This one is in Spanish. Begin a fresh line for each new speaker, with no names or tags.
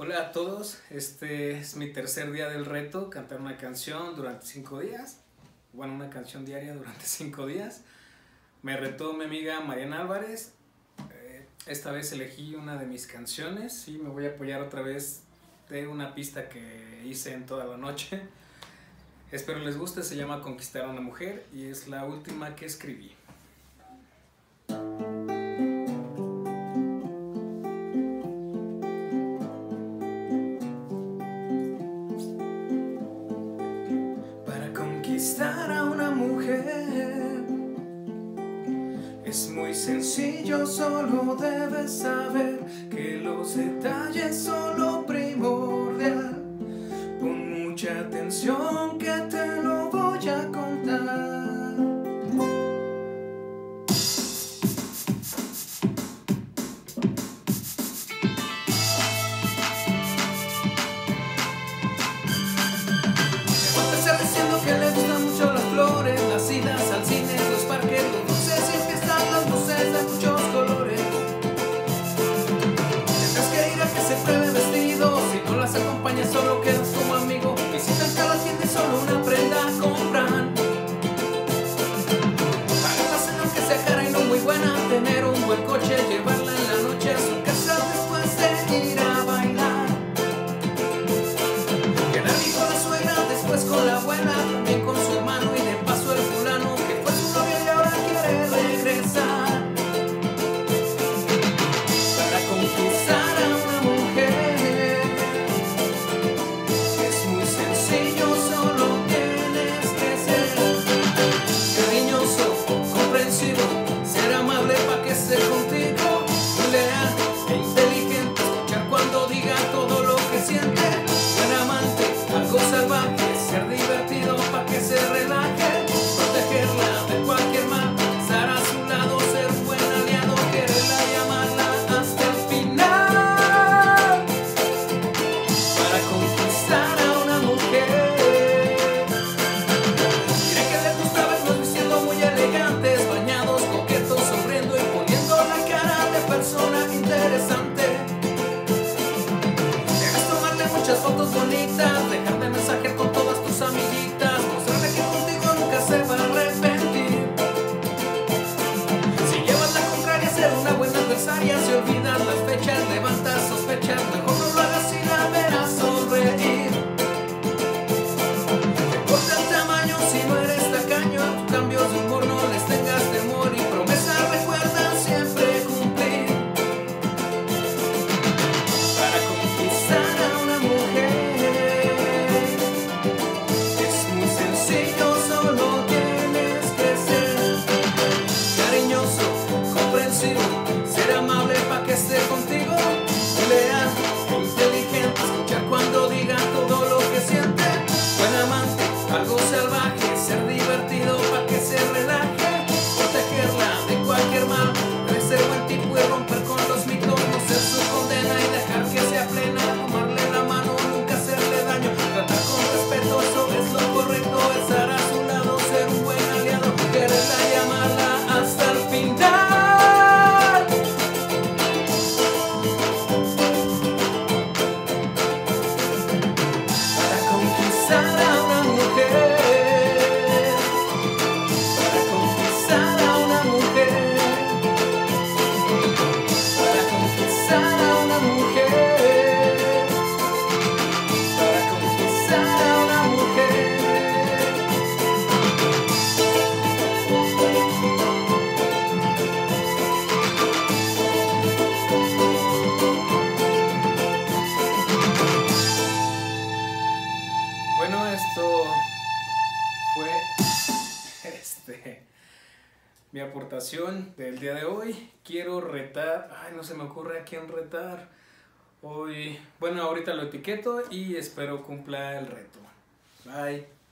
Hola a todos, este es mi tercer día del reto, cantar una canción durante 5 días, bueno, una canción diaria durante 5 días. Me retó mi amiga Mariana Álvarez, esta vez elegí una de mis canciones y me voy a apoyar otra vez de una pista que hice en toda la noche. Espero les guste, se llama Conquistar a una mujer y es la última que escribí. Conquistar a una mujer es muy sencillo, solo debes saber que los detalles son lo primordial. Pon mucha atención que te lo voy a contar. Diciendo que le gustan mucho las flores, las idas al cine, los parques, los dulces y fiestas, las luces de muchos colores. Tendrás que ir a que se pruebe vestido, si no las acompañas solo quedas como amigo. Visitan cada tienda y solo una prenda compran. Pagar la cena aunque sea cara y no muy buena, tener un buen coche, llevarla en la noche a su casa después de ir a bailar. Quedar bien con la suegra, después con la abuela, también con su hermano y de paso el fulano que fue su novio y ahora quiere regresar. Para conquistar a una mujer es muy sencillo, solo tienes que ser cariñoso, comprensivo, ser amable para que esté contigo, leal e inteligente, escuchar cuando diga todo lo que siente, buen amante, algo salvaje, ser divertido para que se relaje, protegerla de cualquier mal, estar a su lado, ser un buen aliado, quererla y amarla hasta el final. Para conquistar a una mujer, diré que les gusta vernos vistiendo muy elegantes, bañados, coquetos, sonriendo y poniendo la cara de persona interesante. Debes tomarle muchas fotos bonitas, dejar de mensajear con todas tus amiguitas, mostrarle que contigo nunca se va a arrepentir. Si llevas la contraria, ser una buena adversaria, si olvidas las fechas, levantas sospechas, mejor no lo hagas y la verás sonreír. No importa el tamaño si no eres tacaño, a tus cambios de humor no les tengas temor y promesas recuerda siempre cumplir. Para conquistar a una mujer es muy sencillo, solo tienes que ser cariñoso, comprensivo, ser amable para que esté contigo, leal e inteligente, escuchar cuando diga todo lo que siente, buen amante, algo salvaje, ser divertido para que se relaje, protegerla de cualquier mal, ser buen tipo y romper con los mitos, no ser su condena y dejar que sea plena, tomarle la mano, nunca hacerle daño, tratar con respeto, eso es lo correcto, estar a su lado, ser un buen aliado, quererla y amarla hasta el final. Para conquistar a una mujer, para conquistar a una mujer, para conquistar a una mujer, para conquistar a una mujer. Bueno, esto fue mi aportación del día de hoy. Quiero retar, no se me ocurre a quién retar hoy. Bueno, ahorita lo etiqueto y espero cumpla el reto. Bye.